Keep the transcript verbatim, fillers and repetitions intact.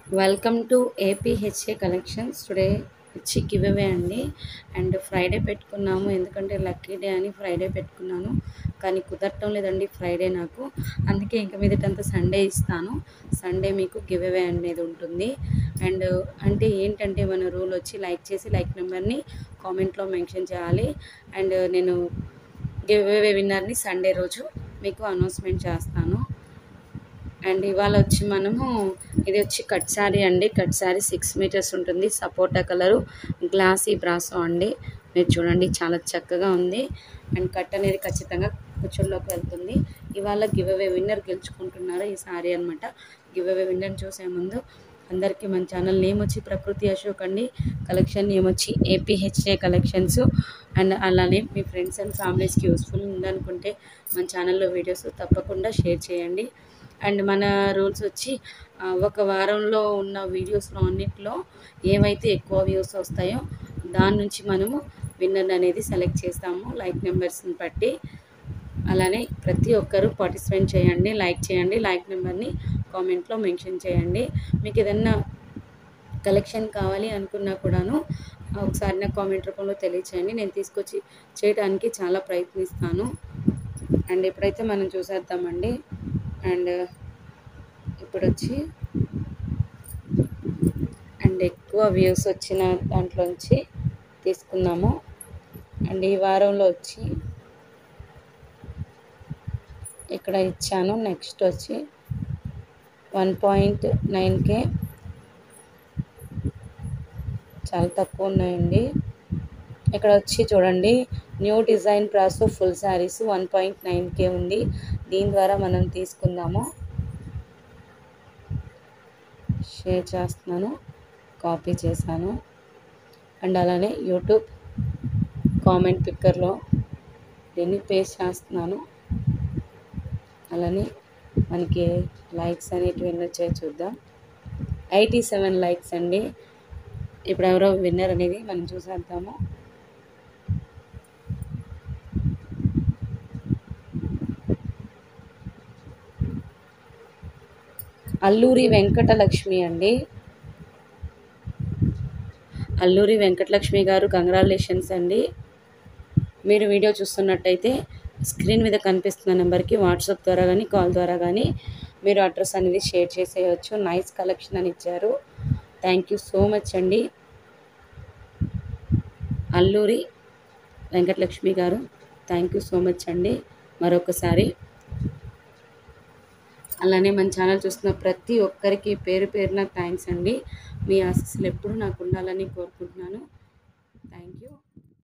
Welcome to APHA collections. Today వచ్చి give away అండి. And Friday పెట్టుకున్నాము, ఎందుకంటే లక్కీ డే అని ఫ్రైడే పెట్టుకున్నాను. కానీ కుదరటం లేదండి ఫ్రైడే నాకు. అందుకే ఇంక మీదటంతా సండే ఇస్తాను. సండే మీకు గివ్ అవే అనేది ఉంటుంది. అండ్ అంటే ఏంటంటే మన రూల్ వచ్చి లైక్ చేసి లైక్ నెంబర్ని కామెంట్లో మెన్షన్ చేయాలి. అండ్ నేను గివ్ అవే విన్నర్ని సండే రోజు మీకు అనౌన్స్మెంట్ చేస్తాను. అండ్ ఇవాళ వచ్చి మనము ఇది వచ్చి కట్ శారీ అండి. కట్ శారీ సిక్స్ మీటర్స్ ఉంటుంది. సపోటా కలరు గ్లాసీ బ్రాసో అండి. మీరు చూడండి చాలా చక్కగా ఉంది. అండ్ కట్ అనేది ఖచ్చితంగా కుచ్చుల్లోకి వెళ్తుంది. ఇవాళ గివ్ అవే విన్నర్ గెలుచుకుంటున్నారు ఈ శారీ అనమాట. గివ్ అవే విన్నర్ చూసే ముందు అందరికీ మన ఛానల్ నేమ్ వచ్చి ప్రకృతి అశోక్ అండి. కలెక్షన్ నేమ్ వచ్చి ఏపీహెచ్ఏ కలెక్షన్స్. అండ్ అలానే మీ ఫ్రెండ్స్ అండ్ ఫ్యామిలీస్కి యూస్ఫుల్ ఉందనుకుంటే మన ఛానల్లో వీడియోస్ తప్పకుండా షేర్ చేయండి. అండ్ మన రూల్స్ వచ్చి ఒక వారంలో ఉన్న వీడియోస్లో అన్నింటిలో ఏవైతే ఎక్కువ వ్యూస్ వస్తాయో దాని నుంచి మనము విన్నర్ అనేది సెలెక్ట్ చేస్తాము లైక్ నెంబర్స్ని బట్టి. అలానే ప్రతి ఒక్కరూ పార్టిసిపేట్ చేయండి, లైక్ చేయండి, లైక్ నెంబర్ని కామెంట్లో మెన్షన్ చేయండి. మీకు ఏదన్నా కలెక్షన్ కావాలి అనుకున్నా కూడాను ఒకసారి నాకు కామెంట్ రూపంలో తెలియచేయండి. నేను తీసుకొచ్చి చేయడానికి చాలా ప్రయత్నిస్తాను. అండ్ ఇప్పుడైతే మనం చూసేద్దామండి. అండ్ ఇప్పుడు వచ్చి అండ్ ఎక్కువ వ్యూస్ వచ్చిన దాంట్లోంచి తీసుకుందాము. అండ్ ఈ వారంలో వచ్చి ఇక్కడ ఇచ్చాను. నెక్స్ట్ వచ్చి వన్ పాయింట్ నైన్ కే చాలా తక్కువ ఉన్నాయండి. ఇక్కడ వచ్చి చూడండి, new design brasso full sarees one point nine K ఉంది. దీని ద్వారా మనం తీసుకుందాము. షేర్ చేస్తున్నాను, కాపీ చేశాను. అండ్ అలానే యూట్యూబ్ కామెంట్ పిక్కర్లో దీన్ని పేస్ట్ చేస్తున్నాను. అలానే మనకి లైక్స్ అనేటివి ఎన్ని వచ్చాయో చూద్దాం. ఎయిటీ సెవెన్ లైక్స్ అండి. ఇప్పుడు ఎవరో విన్నర్ అనేది మనం చూసేద్దాము. అల్లూరి వెంకటలక్ష్మి అండి. అల్లూరి వెంకటలక్ష్మి గారు కంగ్రాచులేషన్స్ అండి. మీరు వీడియో చూస్తున్నట్టయితే స్క్రీన్ మీద కనిపిస్తున్న నెంబర్కి వాట్సాప్ ద్వారా కానీ కాల్ ద్వారా కానీ మీరు అడ్రస్ అనేది షేర్ చేసేయచ్చు. నైస్ కలెక్షన్ అని ఇచ్చారు. థ్యాంక్ యూ సో మచ్ అండి అల్లూరి వెంకటలక్ష్మి గారు. థ్యాంక్ యూ సో మచ్ అండి మరొకసారి. అలానే మన ఛానల్ చూస్తున్న ప్రతి ఒక్కరికి పేరు పేరున థ్యాంక్స్ అండి. మీ ఆశీస్సులు ఎప్పుడు నాకు ఉండాలని కోరుకుంటున్నాను. Thank you.